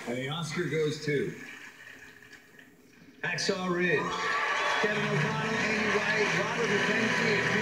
And the Oscar goes to Hacksaw Ridge. Kevin O'Connell, Amy White, Robert McKenzie,